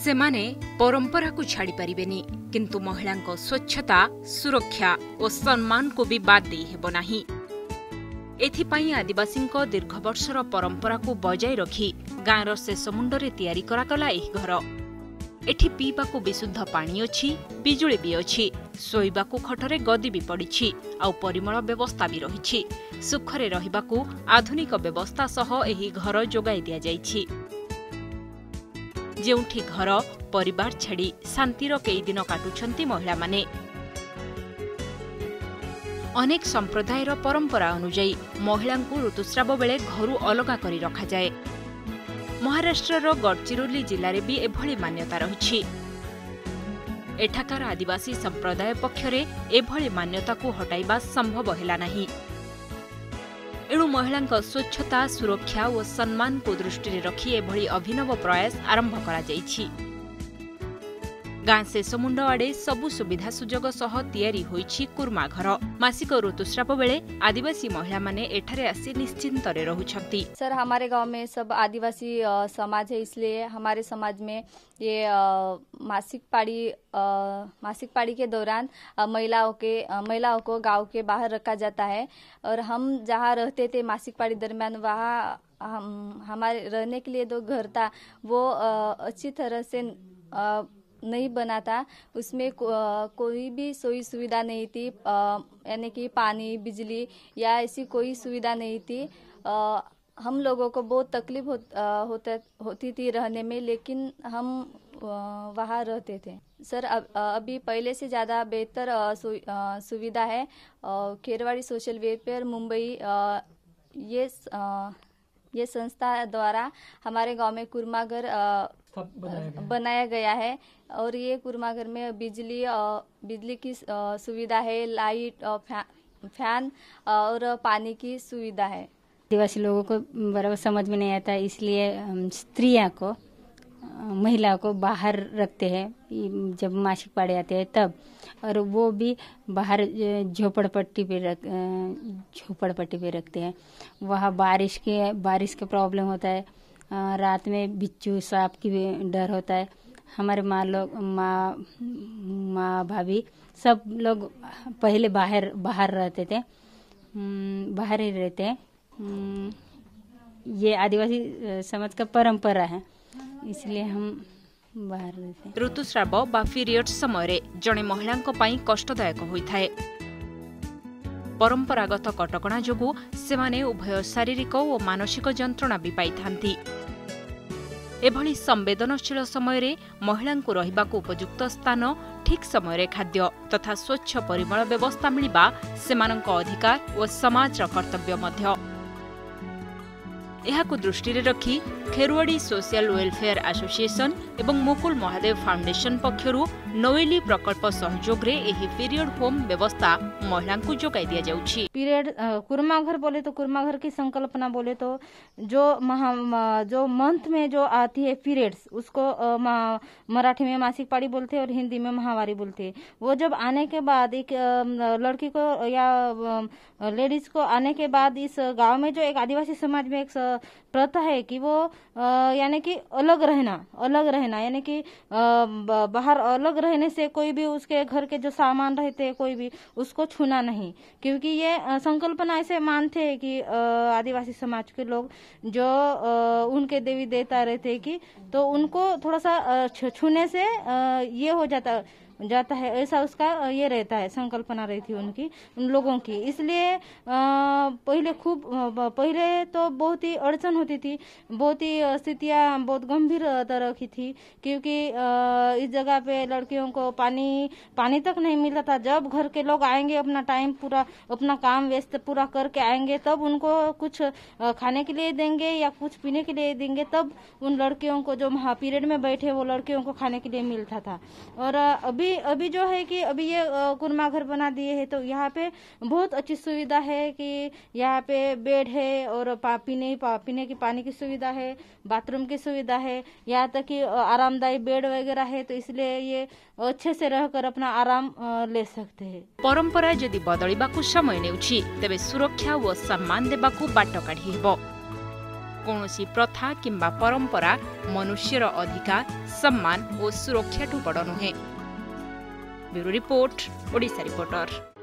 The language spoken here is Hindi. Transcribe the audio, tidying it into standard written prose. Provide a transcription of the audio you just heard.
सेमाने परंपरा को छाड़ी परिबेनी किंतु महिला स्वच्छता सुरक्षा और सम्मान को भी बाद दे हेबो नाही। एथिपाई आदिवासी दीर्घ वर्षर परंपरा को बजाय रखी गाँवर शेष मुंडरे तैयारी करागला एही घर। एठी पीबाकू विशुद्ध पानी अछि, बिजुली भी अछि, शोइबाकू खटरे गदी भी पड़िछि, आउ परिमल व्यवस्था भी रहिछि। सुखरे रहिबाकू आधुनिक व्यवस्था सह एही घर जोगाई दिया जाइछि। जेउठी घर परिवार छाड़ी शांतिर कई दिन काटुछंती महिला माने। अनेक संप्रदायर परंपरा अनुजाई महिला ऋतुस्राव बेले घरु अलगा करी रखा जाए। महाराष्ट्रर गडचिरोली जिले में भी एभली मान्यता रही। एठाकार आदिवासी संप्रदाय पक्षरे एभली मान्यता को हटाइबा संभव हैला नहीं। एणु महिला स्वच्छता सुरक्षा और सम्मान को दृष्टि रखी एभली अभिनव प्रयास आरंभ करा जाइछि। गाँ शेषमुंड आड़े सबु सुविधा सुजोग सह तैयारी होइछि कुर्मा घर। मासिक ऋतुस्राव बेले आदिवासी महिला माने एठारे आसी निश्चिंतरे रहुछंती। सर, हमारे गांव में सब आदिवासी समाज है, इसलिए हमारे समाज में ये मासिक पाड़ी के दौरान महिलाओं को गांव के बाहर रखा जाता है। और हम जहाँ रहते थे मासिक पाड़ी दरमियान, वहाँ हमारे रहने के लिए जो घर था वो अच्छी तरह से नहीं बना था। उसमें कोई भी सोई सुविधा नहीं थी, यानी कि पानी बिजली या ऐसी कोई सुविधा नहीं थी। हम लोगों को बहुत तकलीफ होती थी रहने में, लेकिन हम वहाँ रहते थे। सर, अभी पहले से ज़्यादा बेहतर सुविधा है। खेरवाड़ी सोशल वेलफेयर मुंबई ये संस्था द्वारा हमारे गांव में कुर्माघर बनाया गया है। और ये कुर्माघर में बिजली की सुविधा है, लाइट और फैन और पानी की सुविधा है। आदिवासी लोगों को बराबर समझ में नहीं आता, इसलिए स्त्रियां को महिलाओं को बाहर रखते हैं जब मासिक पाड़े आते हैं तब। और वो भी बाहर झोपड़पट्टी पे रखते हैं। वहाँ बारिश के प्रॉब्लम होता है, रात में बिच्छू सांप की भी डर होता है। हमारे माँ भाभी सब लोग पहले बाहर रहते थे, बाहर ही रहते हैं। ये आदिवासी समाज का परंपरा है, इसलिए हम बाहर रहते हैं। ऋतुस्राव बा पीरियड समय जड़े महिला कष्टदायक होता है। परंपरागत कटकणा जोगु सेमाने उभय शारीरिक और मानसिक जंत्रणा भी पाई। एभली संवेदनशील समय महिला रहिबाकू उपयुक्त स्थान, ठीक समय खाद्य तथा स्वच्छ परिमल व्यवस्था मिलिबा सेमानंक अधिकार और समाज कर्तव्य मध्य। एहाकू दृष्टि रखी खेरवाड़ी सोशल वेलफेयर एसोसिएशन एवं मुकुल महादेव फाउंडेशन पक्षरु नोएली प्रकल्प सहयोग रे एही पीरियड होम व्यवस्था महिला को जोगाई दिया जाउछि। पीरियड कुर्माघर बोले तो कुर्माघर की संकल्पना बोले तो जो मंथ में जो आती है पीरियड्स, उसको मराठी में मासिक पाड़ी बोलते हैं और हिंदी में माहवारी बोलते हैं। वो जब आने के बाद एक लड़की को या लेडीज को आने के बाद इस गांव में जो एक आदिवासी समाज में एक प्रथा है कि वो यानी कि अलग रहना यानी कि बाहर अलग रहने से कोई भी उसके घर के जो सामान रहते हैं कोई भी उसको छूना नहीं। क्योंकि ये संकल्पना ऐसे मानते हैं कि आदिवासी समाज के लोग जो उनके देवी देवता रहते हैं कि तो उनको थोड़ा सा छूने से ये हो जाता है, ऐसा उसका ये रहता है, संकल्पना रहती है उनकी, उन लोगों की। इसलिए पहले तो बहुत ही अड़चन होती थी, बहुत ही स्थितियाँ बहुत गंभीर तरह की थी। क्योंकि इस जगह पे लड़कियों को पानी तक नहीं मिलता था। जब घर के लोग आएंगे, अपना टाइम पूरा अपना काम व्यस्त पूरा करके आएंगे, तब उनको कुछ खाने के लिए देंगे या कुछ पीने के लिए देंगे, तब उन लड़कियों को जो पीरियड में बैठे वो लड़कियों को खाने के लिए मिलता था। और अभी जो है कि अभी ये कुर्माघर बना दिए हैं, तो यहाँ पे बहुत अच्छी सुविधा है कि यहाँ पे बेड है और पीने की पानी की सुविधा है, बाथरूम की सुविधा है, यहाँ तक कि आरामदायी बेड वगैरह है। तो इसलिए ये अच्छे से रहकर अपना आराम ले सकते हैं। परंपरा जदि बदलिबाकू समय नेउछि तेबे सुरक्षा व सम्मान देबाकू बाट काढी हेबो। कौनसी प्रथा किंबा परंपरा मनुष्यर अधिकार सम्मान और सुरक्षा ठू बड़ नुहे। Bureau report, Odisha reporter.